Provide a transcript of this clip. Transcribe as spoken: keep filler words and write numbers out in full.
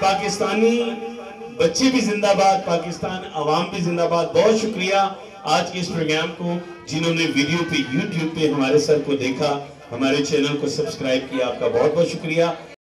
पाकिस्तानी बच्चे भी जिंदाबाद, पाकिस्तान अवाम भी जिंदाबाद। बहुत शुक्रिया आज के इस प्रोग्राम को जिन्होंने वीडियो पे यूट्यूब पे हमारे सर को देखा, हमारे चैनल को सब्सक्राइब किया, आपका बहुत बहुत शुक्रिया।